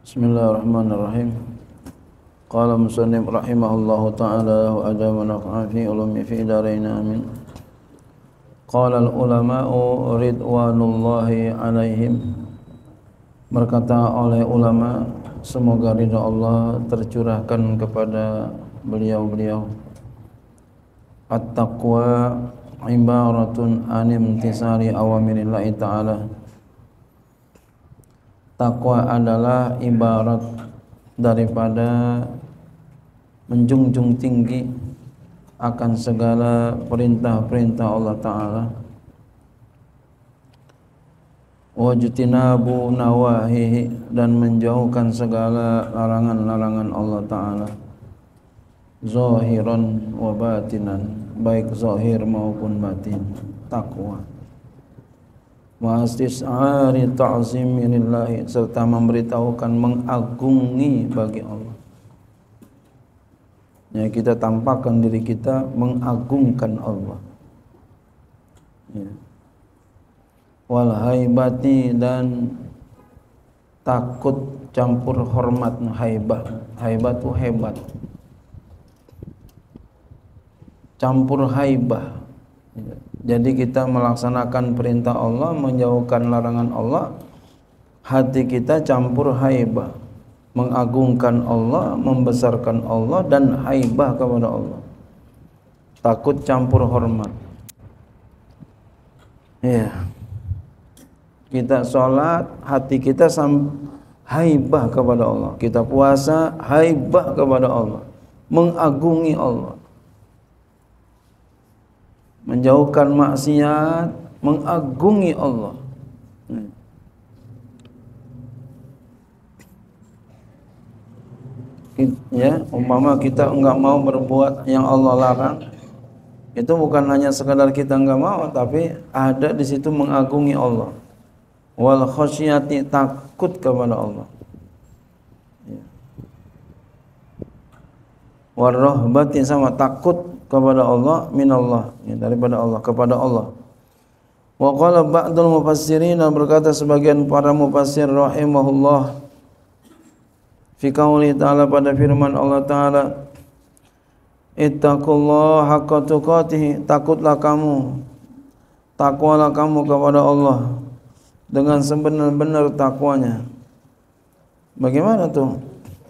Bismillahirrahmanirrahim. Qala musannif rahimahullahu ta'ala wa ajabana fi ulumi fi darain amin. Qala al-ulama'u ridwanullahi alaihim. Berkata oleh ulama, semoga ridha Allah tercurahkan kepada beliau-beliau. At-taqwa ibaratun an imtisari awamirillahi ta'ala. Takwa adalah ibarat daripada menjunjung tinggi akan segala perintah-perintah Allah Ta'ala, wajtinabu nawahihi, dan menjauhkan segala larangan-larangan Allah Ta'ala, zahiran wa batinan, baik zahir maupun batin. Takwa wa istis'ari ta'zimi lillahi, serta memberitahukan mengagungi bagi Allah. Ya, kita tampakkan diri kita mengagungkan Allah. Ya. Wal haibati, dan takut campur hormat. Haibah, haibah itu hebat. Campur haibah. Ya. Jadi kita melaksanakan perintah Allah, menjauhkan larangan Allah, hati kita campur haibah, mengagungkan Allah, membesarkan Allah, dan haibah kepada Allah. Takut campur hormat. Ya. Kita sholat, hati kita haibah kepada Allah. Kita puasa, haibah kepada Allah, mengagungi Allah. Menjauhkan maksiat, mengagungi Allah. Ya, umpama kita enggak mau berbuat yang Allah larang, itu bukan hanya sekadar kita enggak mau, tapi ada di situ mengagungi Allah. Wal khasyati, takut kepada Allah. Ya. War rahbati, sama takut kepada Allah, minallah, ya, daripada Allah, kepada Allah. Wa qala ba'dul mufassirin, berkata sebagian para mufassir rahimahullah, fi qauli ta'ala, pada firman Allah Ta'ala, ittaqullaha haqqa tuqatih, takutlah kamu, takwalah kamu kepada Allah dengan sebenar-benar takwanya. Bagaimana tuh?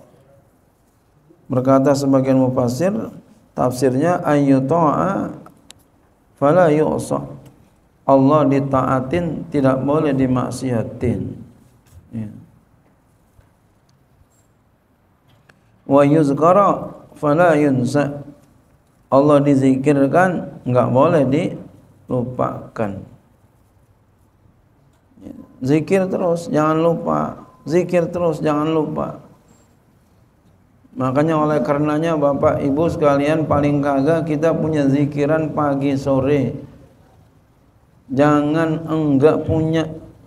Berkata sebagian mufassir, tafsirnya ayyuta'a fala yu'sa, Allah ditaatin, tidak boleh dimaksiatin. Ya. Wa yuzkara fala yunsa, Allah dizikirkan, enggak boleh dilupakan. Ya. Zikir terus, jangan lupa. Zikir terus, jangan lupa. Makanya oleh karenanya Bapak Ibu sekalian, paling kagak kita punya zikiran pagi sore. Jangan enggak punya.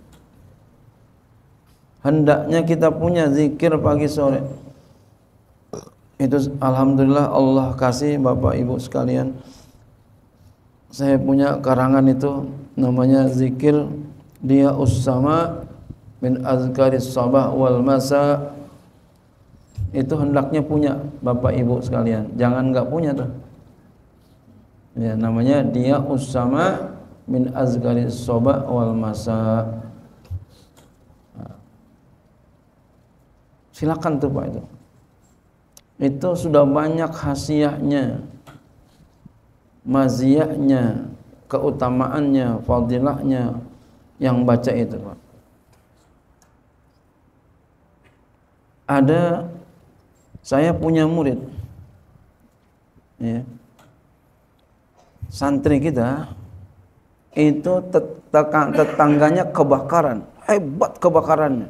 Hendaknya kita punya zikir pagi sore. Itu alhamdulillah Allah kasih Bapak Ibu sekalian. Saya punya karangan itu, namanya zikir Dia Ussama min azkaris sabah wal masa. Itu hendaknya punya Bapak Ibu sekalian, jangan enggak punya tuh. Ya, namanya Dia Ussama min azkaris sabah wal masa. Silakan tuh Pak itu. Itu sudah banyak khasiatnya, maziyahnya, keutamaannya, fadilahnya yang baca itu Pak. Saya punya murid, ya, santri kita itu tetangganya kebakaran, hebat kebakarannya.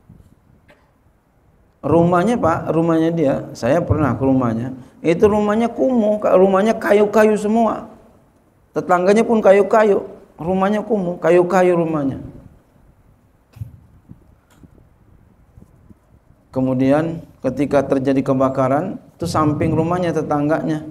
Rumahnya Pak, rumahnya dia, saya pernah ke rumahnya, itu rumahnya kumuh, rumahnya kayu-kayu semua. Tetangganya pun kayu-kayu, rumahnya kumuh, kayu-kayu rumahnya. Kemudian ketika terjadi kebakaran, itu samping rumahnya tetangganya,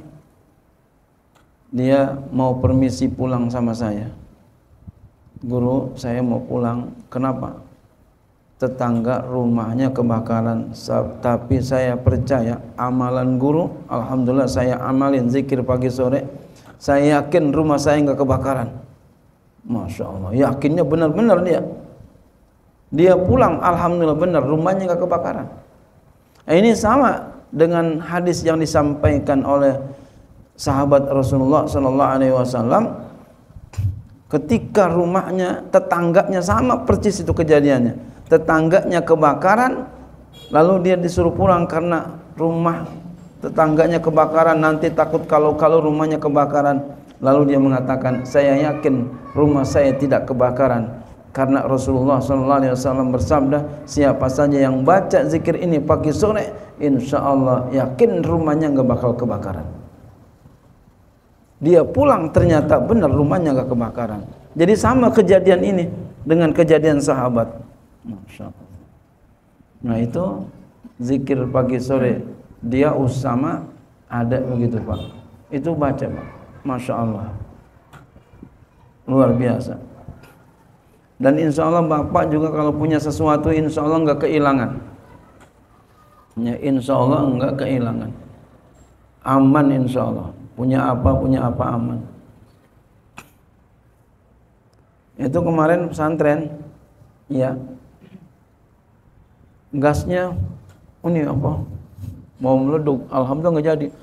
dia mau permisi pulang sama saya. Guru, saya mau pulang. Kenapa? tetangga rumahnya kebakaran, tapi saya percaya amalan guru, alhamdulillah saya amalin zikir pagi sore, saya yakin rumah saya enggak kebakaran. Masya Allah, yakinnya benar-benar dia pulang, alhamdulillah benar rumahnya enggak kebakaran. Ini sama dengan hadis yang disampaikan oleh sahabat Rasulullah sallallahu alaihi wasallam, ketika rumahnya, tetangganya sama persis itu kejadiannya. Tetangganya kebakaran, lalu dia disuruh pulang karena rumah tetangganya kebakaran, nanti takut kalau rumahnya kebakaran. Lalu dia mengatakan, saya yakin rumah saya tidak kebakaran karena Rasulullah SAW bersabda, siapa saja yang baca zikir ini pagi sore, insya Allah yakin rumahnya nggak bakal kebakaran. Dia pulang ternyata benar rumahnya nggak kebakaran. Jadi sama kejadian ini dengan kejadian sahabat. Masya Allah. Nah itu zikir pagi sore dia Usama ada begitu Pak. Itu baca Pak. Masya Allah. Luar biasa. Dan insya Allah Bapak juga kalau punya sesuatu insya Allah nggak kehilangan. Ya, insya Allah nggak kehilangan. Aman insya Allah. Punya apa aman. Itu kemarin pesantren, ya. Gasnya ini apa? Mau meleduk, alhamdulillah nggak jadi.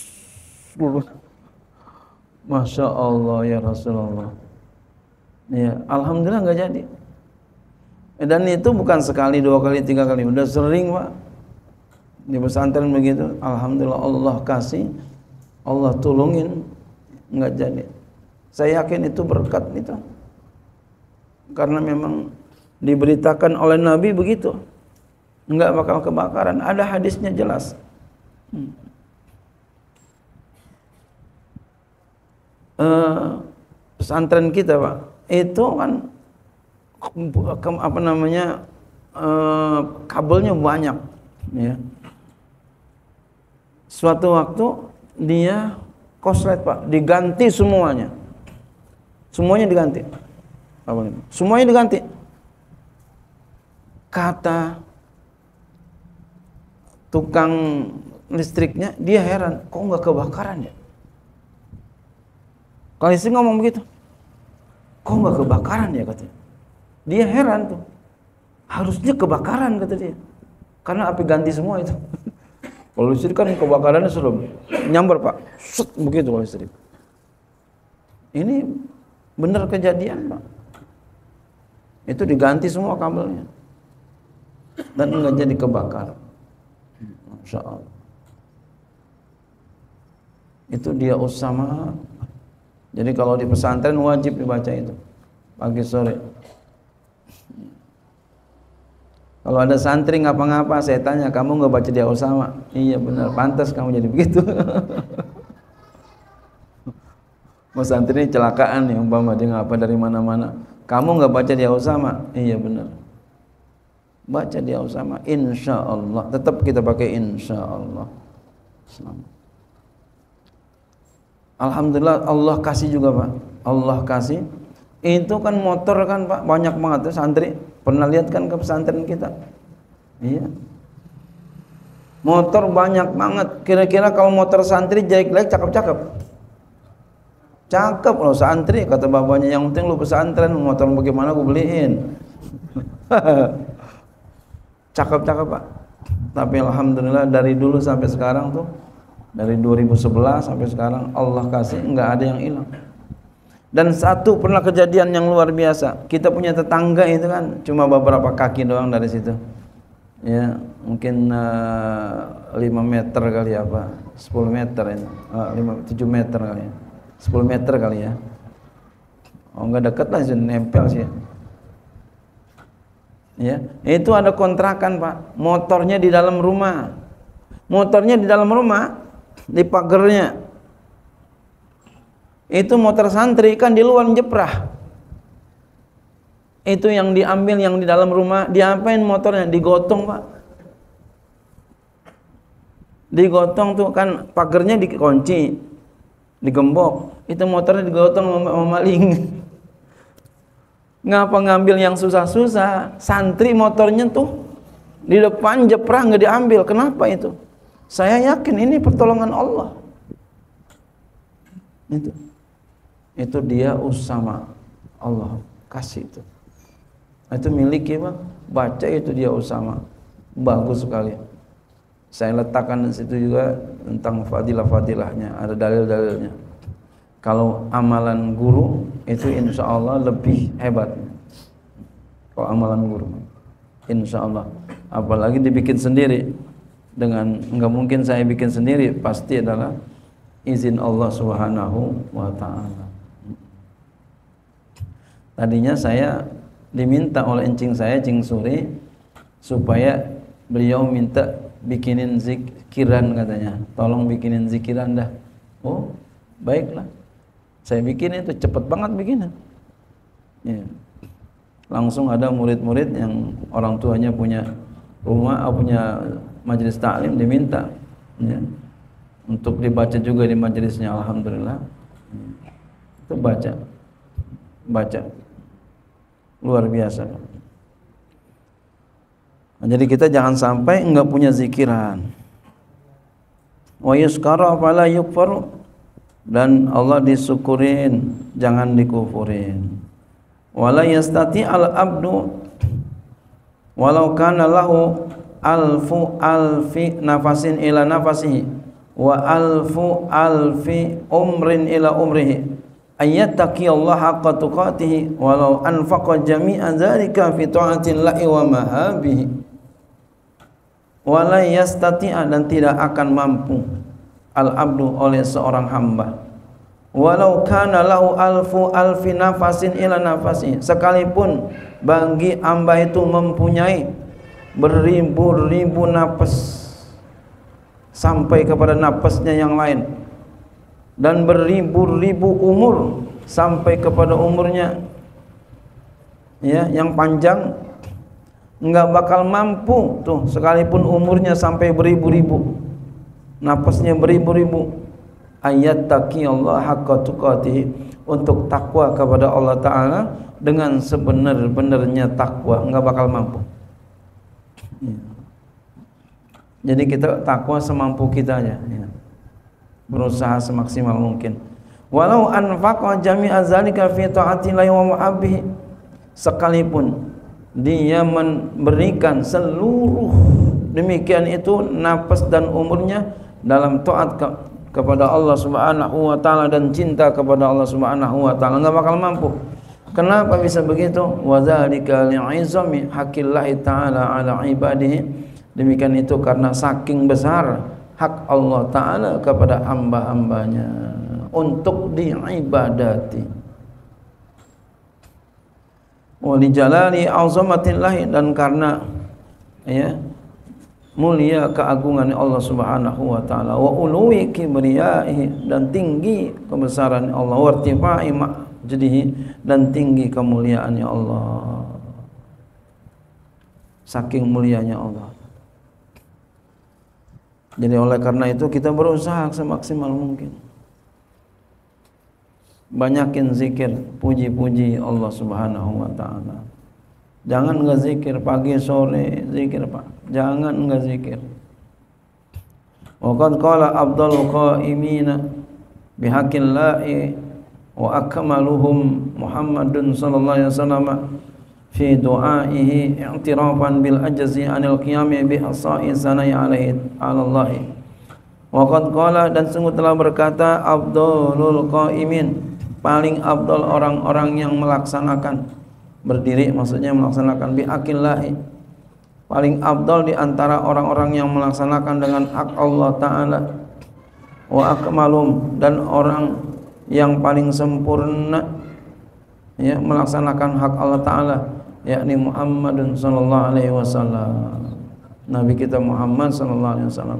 Masya Allah ya Rasulullah. Ya, alhamdulillah nggak jadi. Dan itu bukan sekali, 2 kali, 3 kali, udah sering Pak. Di pesantren begitu, alhamdulillah Allah kasih, Allah tolongin, nggak jadi. Saya yakin itu berkat itu. Karena memang diberitakan oleh Nabi begitu. Enggak bakal kebakaran, ada hadisnya jelas. Pesantren kita Pak, itu kan kabelnya banyak, ya. Suatu waktu dia koslet Pak, diganti semuanya diganti. Semuanya diganti. Kata tukang listriknya, dia heran, kok nggak kebakaran ya? Kalau istri ngomong begitu, kok nggak kebakaran ya katanya. Dia heran tuh, harusnya kebakaran kata dia, karena api ganti semua itu. Kalau listrik kan kebakarannya sudah nyambar Pak, set begitu kalau listrik. Ini benar kejadian Pak. Itu diganti semua kabelnya dan nggak jadi kebakaran. Masya Allah. Itu dia Usama. Jadi kalau di pesantren wajib dibaca itu pagi sore. Kalau ada santri ngapa-ngapa, saya tanya, kamu nggak baca dia Usama? Iya benar, pantas kamu jadi begitu. Mau santri ini celakaan nih, umpama dia ngapa dari mana-mana. Kamu nggak baca dia Usama? Iya benar. Baca dia Usama, insya Allah. Tetap kita pakai insya Allah. Alhamdulillah Allah kasih juga Pak. Allah kasih. Itu kan motor kan Pak, banyak banget tuh santri. Pernah lihat kan ke pesantren kita? Iya. Motor banyak banget. Kira-kira kalau motor santri jelek-jelek, cakep-cakep. Cakep loh santri, kata bapaknya, yang penting lu pesantren, motor bagaimana aku beliin. Cakep-cakep Pak. Tapi alhamdulillah dari dulu sampai sekarang tuh, dari 2011 sampai sekarang Allah kasih nggak ada yang hilang. Dan satu pernah kejadian yang luar biasa. Kita punya tetangga itu kan cuma beberapa kaki doang dari situ. Ya, mungkin 5 meter kali apa, 10 meter ini. 7 meter kali ya. 10 meter kali ya. Oh, enggak dekat lah, nempel sih. Ya, itu ada kontrakan Pak. Motornya di dalam rumah. Motornya di dalam rumah, di pagernya. Itu motor santri kan di luar jeprah. Itu yang diambil yang di dalam rumah, diapain motornya? Digotong Pak. Digotong tuh kan pagernya dikunci, digembok. Itu motornya digotong sama maling. Ngapa ngambil yang susah-susah? Santri motornya tuh di depan jeprah nggak diambil. Kenapa itu? Saya yakin ini pertolongan Allah. Itu dia Usama, Allah kasih itu. Itu miliki Bang. Baca itu dia Usama. Bagus sekali. Saya letakkan di situ juga tentang fadilah-fadilahnya, ada dalil-dalilnya. Kalau amalan guru itu insya Allah lebih hebat. Kalau amalan guru, insya Allah. Apalagi dibikin sendiri, dengan nggak mungkin saya bikin sendiri, pasti adalah izin Allah Subhanahu wa Ta'ala. Tadinya saya diminta oleh encing saya, Cing Suri, supaya beliau minta bikinin zikiran katanya. Tolong bikinin zikiran dah. Oh, baiklah. Saya bikin itu cepet banget bikinnya. Ya. Langsung ada murid-murid yang orang tuanya punya rumah, punya majelis taklim, diminta ya, untuk dibaca juga di majelisnya. Alhamdulillah. Itu baca luar biasa. Nah, jadi kita jangan sampai enggak punya zikiran. Wa yuskara fala yukfaru, dan Allah disyukurin, jangan dikufurin. Wala yastati al abdu walau kana lahu alfu alfi nafasin ila nafasihi wa alfu alfi umrin ila umrihi ayattaqi Allah haqqa tuqatihi walau anfaqa jami'a dzalika fi ta'atillahi wa mahabihi. Wala yastati'a, dan tidak akan mampu al-abdu oleh seorang hamba, walau kana lahu alfu alfi nafasin ila nafasi, sekalipun bagi hamba itu mempunyai beribu-ribu nafas sampai kepada nafasnya yang lain, dan beribu-ribu umur sampai kepada umurnya ya yang panjang, enggak bakal mampu tuh, sekalipun umurnya sampai beribu-ribu, nafasnya beribu-ribu. Ayat taqi Allah haqqa tuqatih, untuk takwa kepada Allah Ta'ala dengan sebenar-benarnya takwa, enggak bakal mampu. Jadi kita takwa semampu kita aja ya. Berusaha semaksimal mungkin. Walau anfaqa jami'a zalika fi ta'atillahi wa muhabbihi, sekalipun dia memberikan seluruh demikian itu nafas dan umurnya dalam taat kepada Allah Subhanahu wa Ta'ala dan cinta kepada Allah Subhanahu wa Ta'ala, enggak bakal mampu. Kenapa bisa begitu? Wa dzalika li'izami haqqillahi ta'ala 'ala ibadihi, demikian itu karena saking besar hak Allah Ta'ala kepada hamba-hambanya untuk diibadati. Wa li jalali 'azamatillahi, dan karena ya mulia keagungan Allah Subhanahu wa Ta'ala, wa uluwi kibriyaihi, dan tinggi kebesaran Allah, wa irtifai majdihi, dan tinggi kemuliaannya Allah, saking mulianya Allah. Jadi oleh karena itu kita berusaha semaksimal mungkin, banyakin zikir, puji-puji Allah Subhanahu wa Ta'ala. Jangan enggak zikir pagi sore, zikir Pak. Jangan enggak zikir. Wa qad qala afdalul qaimina bihaqillahi wa akmaluhum Muhammadun sallallahu alaihi wasallam fi du'aihi i'tirafan bil ajzi anil qiyami bi hasa'i sanai alaihi alallahi. Wa qad qala, dan sungguh telah berkata afdalul qaimin, paling afdal orang-orang yang melaksanakan, berdiri maksudnya melaksanakan bihaqillahi, paling afdal di antara orang-orang yang melaksanakan dengan hak Allah Ta'ala, wa akmalum, dan orang yang paling sempurna ya melaksanakan hak Allah Ta'ala, yakni Muhammadun sallallahu alaihi wasallam, Nabi kita Muhammad sallallahu alaihi wasallam.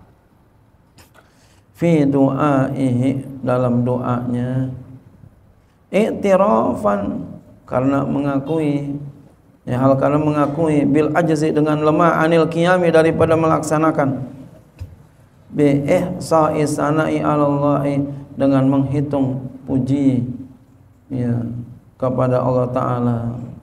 Fi du'aihi, dalam doanya, i'tirafan, karena mengakui ya, hal karena mengakui, bil ajzi, dengan lemah, anil qiyami, daripada melaksanakan, bi ihsa'i sana'i 'alallahi, dengan menghitung puji ya kepada Allah Ta'ala.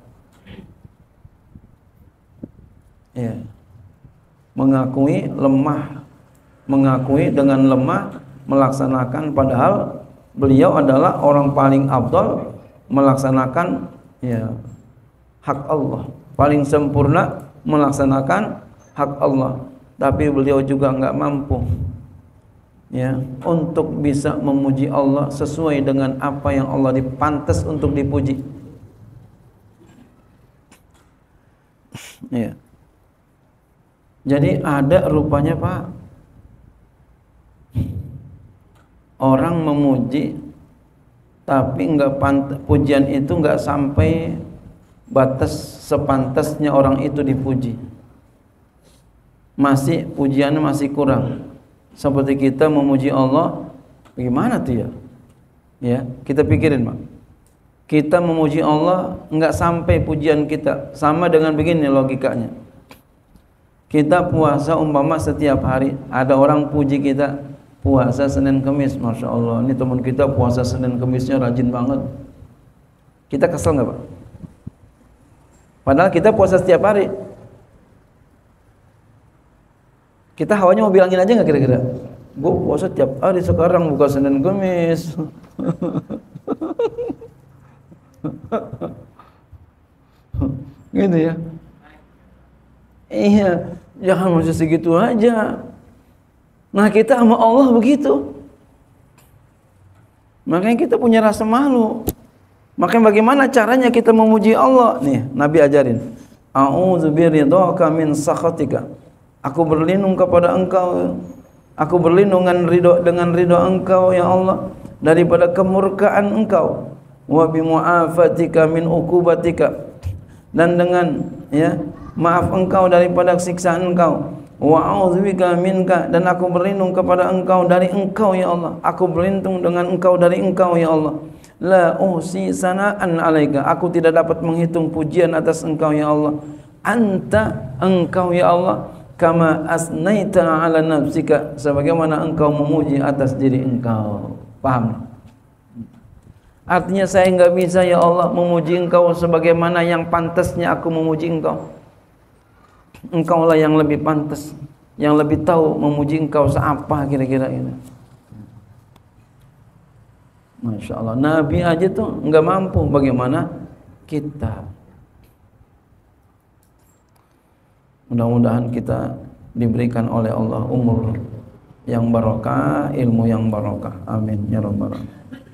Ya. Mengakui lemah, mengakui dengan lemah melaksanakan, padahal beliau adalah orang paling afdal melaksanakan ya hak Allah, paling sempurna melaksanakan hak Allah, tapi beliau juga enggak mampu ya untuk bisa memuji Allah sesuai dengan apa yang Allah dipantas untuk dipuji. Ya. Jadi ada rupanya Pak, orang memuji tapi pujian itu enggak sampai batas sepantasnya orang itu dipuji. Masih pujiannya masih kurang. Seperti kita memuji Allah, bagaimana tuh ya? Ya, kita pikirin, Pak. Kita memuji Allah enggak sampai pujian kita. Sama dengan begini logikanya. Kita puasa umpama setiap hari, ada orang puji kita puasa Senin Kemis, Masya Allah, ini teman kita puasa Senin Kemisnya rajin banget. Kita kesel nggak Pak? Padahal kita puasa setiap hari. Kita hawanya mau bilangin aja nggak kira-kira? Gue puasa setiap hari sekarang, bukan Senin Kemis. Gitu ya. Iya, jangan masih segitu aja. Nah kita sama Allah begitu. Makanya kita punya rasa malu. Makanya bagaimana caranya kita memuji Allah? Nih, Nabi ajarin. A'udzu biridhaka min sakhatika. Aku berlindung kepada Engkau. Aku berlindung dengan ridho Engkau ya Allah daripada kemurkaan Engkau. Wa bi mu'afatika min uqubatika. Dan dengan ya maaf Engkau daripada siksaan Engkau. Wa a'udzubika minka, dan aku berlindung kepada Engkau dari Engkau ya Allah. Aku berlindung dengan Engkau dari Engkau ya Allah. La uhsi sana'an 'alaika. Aku tidak dapat menghitung pujian atas Engkau ya Allah. Anta, Engkau ya Allah, kama asnaita 'ala nafsika, sebagaimana Engkau memuji atas diri Engkau. Paham? Artinya saya enggak bisa ya Allah memuji Engkau sebagaimana yang pantasnya aku memuji Engkau. Engkaulah yang lebih pantas, yang lebih tahu memuji Engkau seapa kira-kira ini. Masya Allah, Nabi aja tuh nggak mampu, bagaimana kita? Mudah-mudahan kita diberikan oleh Allah umur yang barokah, ilmu yang barokah. Amin ya rabbal alamin.